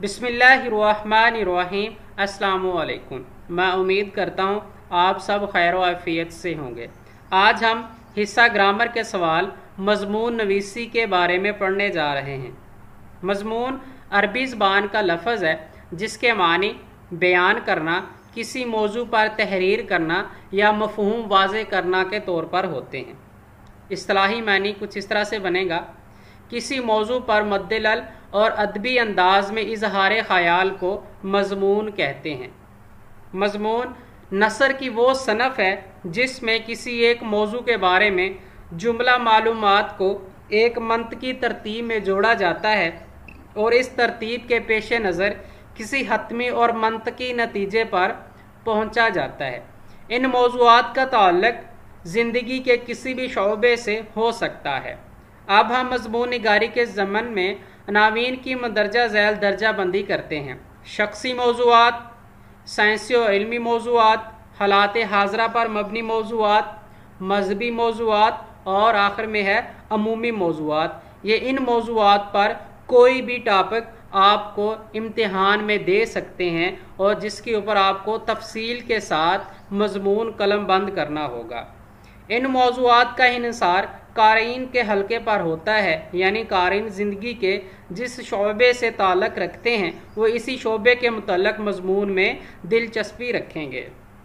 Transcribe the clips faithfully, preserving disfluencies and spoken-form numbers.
बिस्मिल्लाहिर्रहमानिर्रहीम। अस्सलामुअलैकुम। मैं उम्मीद करता हूँ आप सब खैर व आफियत से होंगे। आज हम हिस्सा ग्रामर के सवाल मजमून नवीसी के बारे में पढ़ने जा रहे हैं। मजमून अरबी ज़बान का लफ्ज़ है जिसके मानी बयान करना, किसी मौजू पर तहरीर करना या मफ़हूम वाज़े करना के तौर पर होते हैं। इस्तिलाही मानी कुछ इस तरह से बनेगा, किसी मौजू पर मद्देलल और अदबी अंदाज में इजहार ख़याल को मजमून कहते हैं। मजमून नसर की वो सनफ़ है जिसमें किसी एक मौजू के बारे में जुमला मालूमात को एक मंतकी तरतीब में जोड़ा जाता है और इस तरतीब के पेश नज़र किसी हतमी और मंतकी नतीजे पर पहुँचा जाता है। इन मौज़ूआत का ताल्लुक़ ज़िंदगी के किसी भी शोबे से हो सकता है। अब हम मज़मून निगारी के ज़मन में अनावीन की मंदरजा झैल दर्जा बंदी करते हैं। शख्सी मौज़ूआत, साइंसी और इल्मी मौज़ूआत, हालात हाज़रा पर मबनी मौज़ूआत, मजहबी मौज़ूआत और आखिर में है अमूमी मौज़ूआत। ये इन मौज़ूआत पर कोई भी टॉपिक आपको इम्तिहान में दे सकते हैं और जिसके ऊपर आपको तफसील के साथ मजमून कलम बंद करना होगा। इन मौज़ूआत का इन्हिसार क़ारीन के हल्के पर होता है, यानी क़ारीन ज़िंदगी के जिस शोबे से ताल्लुक़ रखते हैं वो इसी शोबे के मुतल्लक़ मजमून में दिलचस्पी रखेंगे।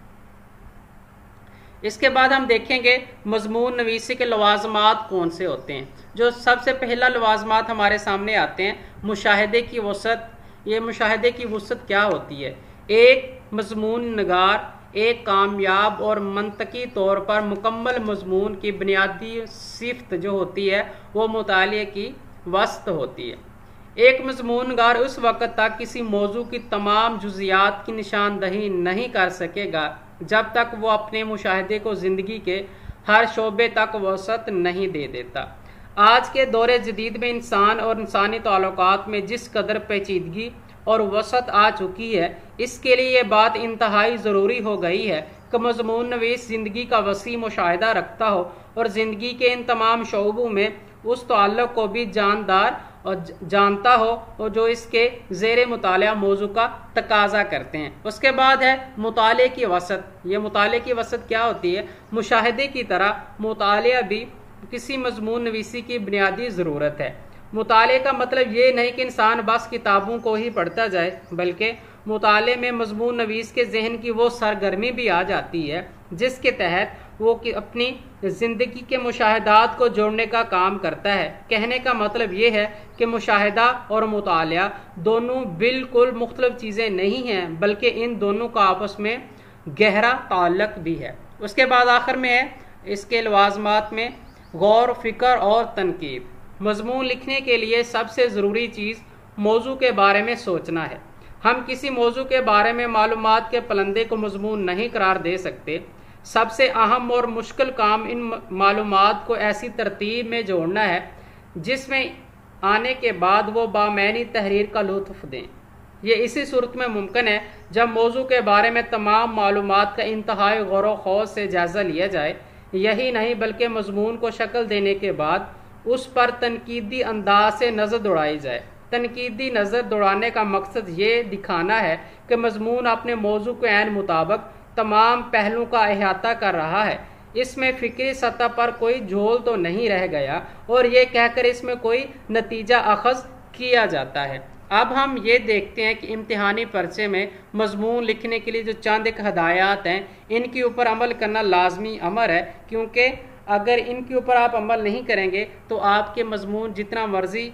इसके बाद हम देखेंगे मजमून नवीसी के लवाज़मात कौन से होते हैं। जो सबसे पहला लवाज़मात हमारे सामने आते हैं, मुशाहिदे की वसअत। ये मुशाहिदे की वसअत क्या होती है? एक मजमून नगार एक कामयाब और मंतकी तौर पर मुकम्मल मजमून की बुनियादी सिफ़त जो होती है वो मुताले की वसत होती है। एक मजमून नगार उस वक़्त तक किसी मौजू की तमाम जुज़ियात की निशानदही नहीं कर सकेगा जब तक वो अपने मुशाहिदे को ज़िंदगी के हर शोबे तक वसअत नहीं दे देता। आज के दौरे जदीद में इंसान और इंसानी ताल्लुकात में जिस कदर पेचीदगी और वसअत आ चुकी है, इसके लिए ये बात इंतहाई ज़रूरी हो गई है कि मज़मून नवीस ज़िंदगी का वसी मुशाहिदा रखता हो और ज़िंदगी के इन तमाम शोबों में उस ताल्लुक़ को भी जानदार और जानता हो और जो इसके ज़ेरे मुताला मौजू का तकाजा करते हैं। उसके बाद है मुताले की वसअत। ये मुताले की वसअत क्या होती है? मुशाहिदे की तरह मुताला भी किसी मज़मून नवीसी की बुनियादी ज़रूरत है। मुताले का मतलब ये नहीं कि इंसान बस किताबों को ही पढ़ता जाए, बल्कि मुताले में मज़मून नवीस के जहन की वो सरगर्मी भी आ जाती है जिसके तहत वो कि अपनी ज़िंदगी के मुशाहिदात को जोड़ने का काम करता है। कहने का मतलब ये है कि मुशाहिदा और मुताला दोनों बिल्कुल मुख्तलिफ चीज़ें नहीं हैं, बल्कि इन दोनों का आपस में गहरा ताल्लुक़ भी है। उसके बाद आखिर में है इसके लवाज़मात में गौर, फ़िक्र और तनकीद। मज़मून लिखने के लिए सबसे ज़रूरी चीज़ मौजू के बारे में सोचना है। हम किसी मौजू के बारे में मालूमात के पलंदे को मज़मून नहीं करार दे सकते। सबसे अहम और मुश्किल काम इन मालूमात को ऐसी तरतीब में जोड़ना है जिसमें आने के बाद वो बामैनी तहरीर का लुत्फ़ दें। ये इसी सूरत में मुमकिन है जब मौजू के बारे में तमाम मालूमात का इंतहाई गौर व खौज़ से जायज़ा लिया जाए। यही नहीं बल्कि मज़मून को शक्ल देने के बाद उस पर तनकीदी अंदाज से नज़र दौड़ाई जाए। तनकीदी नज़र दौड़ाने का मकसद ये दिखाना है कि मज़मून अपने मौजू के ऐन मुताबिक तमाम पहलुओं का अहाता कर रहा है। इसमें फ़िक्री सतह पर कोई झोल तो नहीं रह गया और ये कहकर इसमें कोई नतीजा अखज़ किया जाता है। अब हम ये देखते हैं कि इम्तिहानी पर्चे में मज़मून लिखने के लिए जो चंद एक हदायत हैं, इनके ऊपर अमल करना लाजमी अमर है, क्योंकि अगर इनके ऊपर आप अमल नहीं करेंगे तो आपके मज़मून जितना मर्ज़ी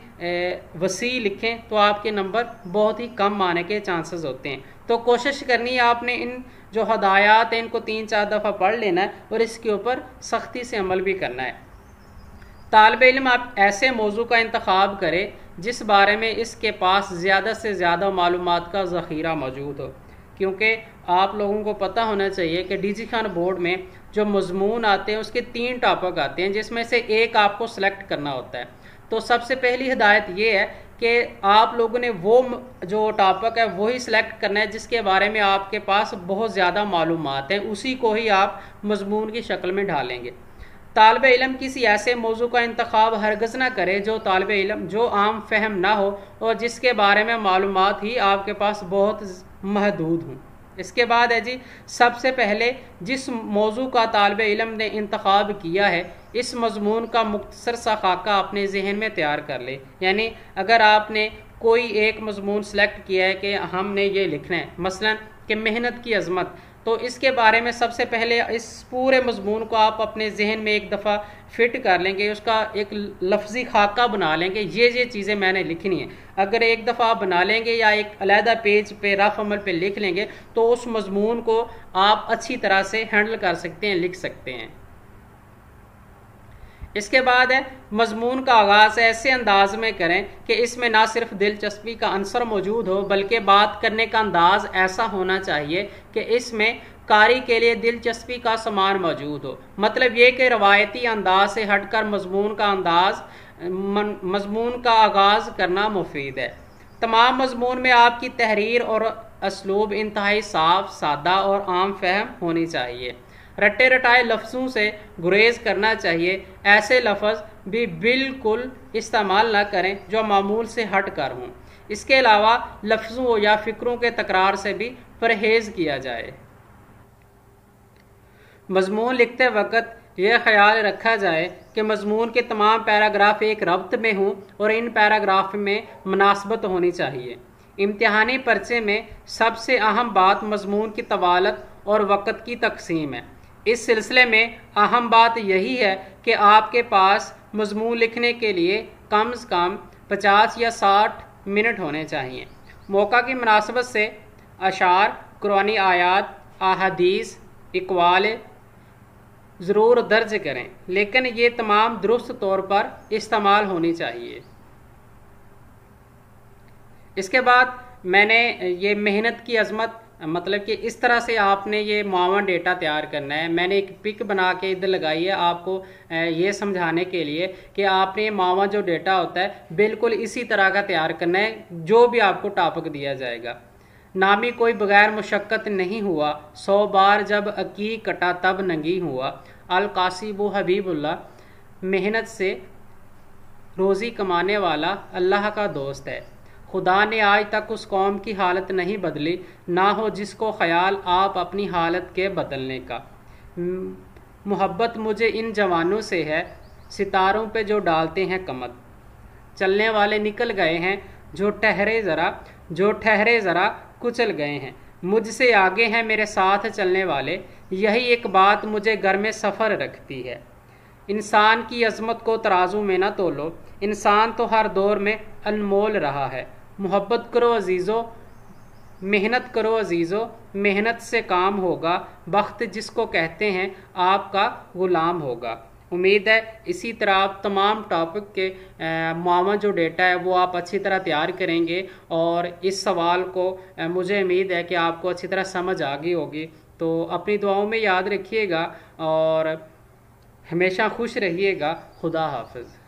वसी लिखें तो आपके नंबर बहुत ही कम आने के चांसेस होते हैं। तो कोशिश करनी है आपने इन जो हदायत हैं इनको तीन चार दफ़ा पढ़ लेना है और इसके ऊपर सख्ती से अमल भी करना है। तालिब इल्म आप ऐसे मौजू का इंतखाब करें जिस बारे में इसके पास ज़्यादा से ज़्यादा मालूमात का ज़ख़ीरा मौजूद हो, क्योंकि आप लोगों को पता होना चाहिए कि डीजी खान बोर्ड में जो मज़मून आते हैं उसके तीन टॉपिक आते हैं जिसमें से एक आपको सेलेक्ट करना होता है। तो सबसे पहली हिदायत ये है कि आप लोगों ने वो जो टॉपिक है वही सिलेक्ट करना है जिसके बारे में आपके पास बहुत ज़्यादा मालूमात हैं, उसी को ही आप मज़मून की शक्ल में ढालेंगे। तालिब इल्म किसी ऐसे मौजू का इंतखाब हरगज़ ना करे जो तालिब इल्म जो आम फहम ना हो और जिसके बारे में मालूमात ही आपके पास बहुत महदूद हों। इसके बाद है जी, सबसे पहले जिस मौजू का तालिब इल्म ने इंतखाब किया है इस मजमून का मुख्तसर सा खाका अपने जहन में तैयार कर ले। यानी अगर आपने कोई एक मजमून सेलेक्ट किया है कि हमने ये लिखना है, मसलन कि मेहनत की अजमत, तो इसके बारे में सबसे पहले इस पूरे मजमून को आप अपने जहन में एक दफ़ा फिट कर लेंगे, उसका एक लफ्ज़ी खाका बना लेंगे, ये ये चीज़ें मैंने लिखनी है। अगर एक दफ़ा आप बना लेंगे या एक अलहदा पेज पे रफ अमल पे लिख लेंगे तो उस मजमून को आप अच्छी तरह से हैंडल कर सकते हैं, लिख सकते हैं। इसके बाद है मजमून का आगाज़ ऐसे अंदाज में करें कि इसमें ना सिर्फ दिलचस्पी का अंसर मौजूद हो बल्कि बात करने का अंदाज ऐसा होना चाहिए कि इसमें कारी के लिए दिलचस्पी का सामान मौजूद हो। मतलब ये कि रवायती अंदाज से हटकर मजमून का अंदाज मजमून का आगाज़ करना मुफीद है। तमाम मजमून में आपकी तहरीर और असलूब इंतहाई साफ, सादा और आम फहम होनी चाहिए। रट्टे रटाए लफ्ज़ों से गुरेज करना चाहिए। ऐसे लफ्ज़ भी बिल्कुल इस्तेमाल न करें जो मामूल से हट कर हों। इसके अलावा लफ्ज़ों या फ़िक्रों के तकरार से भी परहेज़ किया जाए। मजमून लिखते वक्त यह ख्याल रखा जाए कि मजमून के तमाम पैराग्राफ एक रब्त में हों और इन पैराग्राफ में मुनासबत होनी चाहिए। इम्तिहानी पर्चे में सबसे अहम बात मजमून की तवालत और वक़्त की तकसीम है। इस सिलसिले में अहम बात यही है कि आपके पास मजमून लिखने के लिए कम से कम पचास या साठ मिनट होने चाहिए। मौका की मुनासबत से अशार, कुरानी आयात, अहादीस, इकवाल ज़रूर दर्ज करें, लेकिन ये तमाम दुरुस्त तौर पर इस्तेमाल होनी चाहिए। इसके बाद मैंने ये मेहनत की अजमत, मतलब कि इस तरह से आपने ये मुआवन डेटा तैयार करना है। मैंने एक पिक बना के इधर लगाई है आपको ये समझाने के लिए कि आपने मुआवन जो डेटा होता है बिल्कुल इसी तरह का तैयार करना है जो भी आपको टॉपिक दिया जाएगा। नामी कोई बगैर मुशक्कत नहीं हुआ, सौ बार जब अकी कटा तब नंगी हुआ। अल कासिबु हबीबुल्लाह, मेहनत से रोज़ी कमाने वाला अल्लाह का दोस्त है। खुदा ने आज तक उस कौम की हालत नहीं बदली, ना हो जिसको ख्याल आप अपनी हालत के बदलने का। मोहब्बत मुझे इन जवानों से है, सितारों पे जो डालते हैं कमत। चलने वाले निकल गए हैं, जो ठहरे ज़रा जो ठहरे ज़रा कुचल गए हैं। मुझसे आगे हैं मेरे साथ चलने वाले, यही एक बात मुझे घर में सफ़र रखती है। इंसान की अज़मत को तराजू में न तोलो, इंसान तो हर दौर में अनमोल रहा है। मोहब्बत करो अजीज़ो, मेहनत करो अजीज़ो, मेहनत से काम होगा, बख्त जिसको कहते हैं आपका ग़ुलाम होगा। उम्मीद है इसी तरह आप तमाम टॉपिक के मुआवन जो डेटा है वो आप अच्छी तरह तैयार करेंगे और इस सवाल को आ, मुझे उम्मीद है कि आपको अच्छी तरह समझ आ गई होगी। तो अपनी दुआओं में याद रखिएगा और हमेशा खुश रहिएगा। खुदा हाफिज़।